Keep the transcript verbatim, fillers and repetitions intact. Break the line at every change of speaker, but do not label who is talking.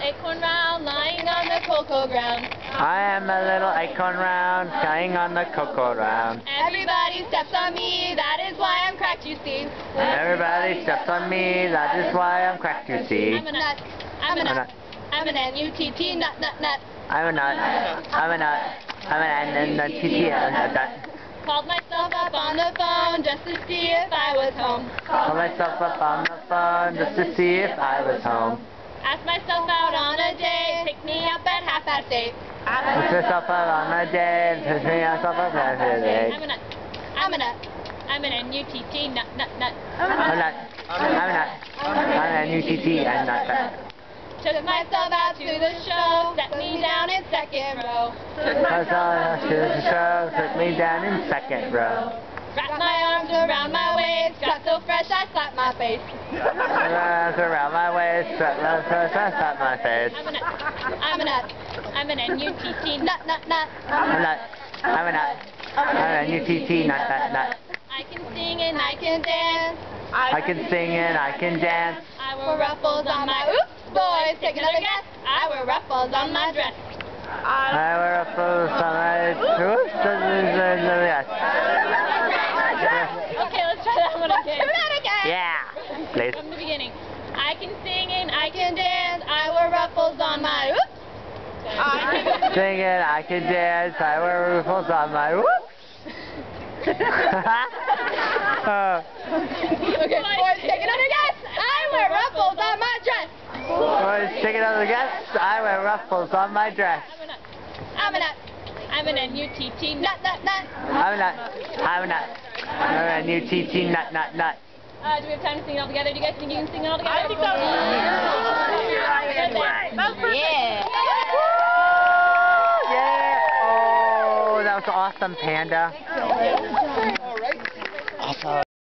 acorn round, lying on the cocoa ground.
I am a little acorn round, lying on the cocoa ground.
Everybody steps on me, that is why I'm cracked, you see.
Everybody steps on me, that is why I'm cracked, you see.
I'm a nut, I'm a nut, I'm an N U T T, nut, nut, nut.
I'm a nut, I'm a nut, I'm an N U T T, nut, nut.
Called myself up on the phone just to see if I was home.
Called myself up on the phone just to see if I was home.
Asked myself out on a date, pick me up at half past eight.
Asked myself out on a date, pick me up at half past eight.
I'm a nut, I'm a nut, I'm an N U T T, nut, nut, nut.
I'm a nut, I'm a nut, I'm an N U T T, nut, nut.
Took myself out to the show, set me down in second row.
Took myself out to the show, took me down in second row.
Wrapped my arms around my waist, got so fresh I slapped my face.
Arms around my waist, slapped my face, I slapped my face.
I'm a nut, I'm a nut, I'm an N U T T, nut, nut, nut.
I'm a nut, I'm a nut, I'm an N U T T, nut, nut, nut.
I can sing and I can dance.
I can sing and I can dance.
I wear ruffles on my, oops, boys, take another guess. I wear ruffles on my dress.
I wear ruffles on my, oops, yes.
Okay, let's try that one again. Try that again.
Yeah, please.
From the beginning. I can sing and I can dance. I wear ruffles on my, oops.
I can sing and I can dance. I wear ruffles on my, whoops. uh.
Okay, boys, take another guess. I wear ruffles on my dress.
Boys, take another guess. I wear ruffles on my dress.
I'm a nut. I'm an N U T T, nut, nut, nut.
I'm a nut. I'm a nut. I'm an N U T T, nut, nut, nut.
Uh, do we have time to sing it all together? Do you guys think you can sing it all together?
I think so.
Yeah.
Yeah. Oh, that was awesome, Panda.
All right.
Awesome.